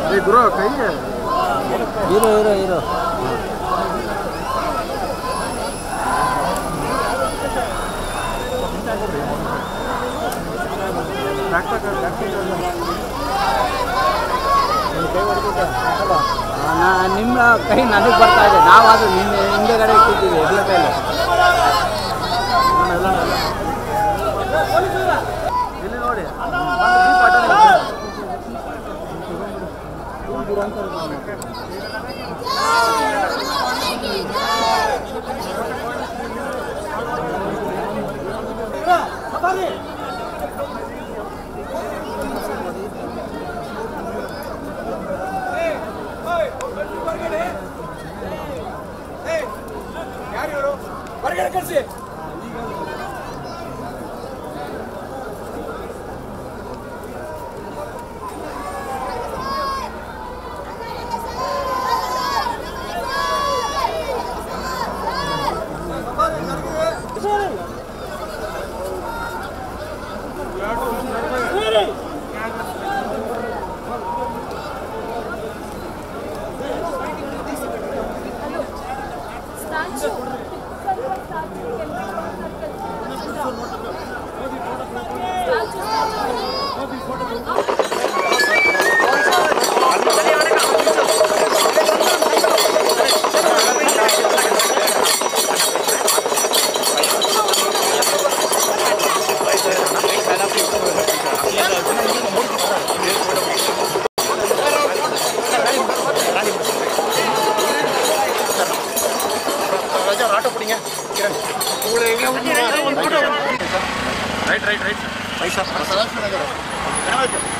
गुरु कहीं है hero hero hero ನಿಮ್ಮ ಕೈ ನನಗೆ ಬರ್ತಾ ಇದೆ. ನಾವಾದ್ರೂ ನಿನ್ನೆ ಹಿಂದೆಗಡೆ ಕೂತಿದ್ವಿ ಎಡ್ಲ ಕೈಲಿ. ಇಲ್ಲಿ ನೋಡಿ ಹೊರಗಡೆ ಕಳಿಸಿ. आटो पड़ेंगे राइट राइट राइट पैसा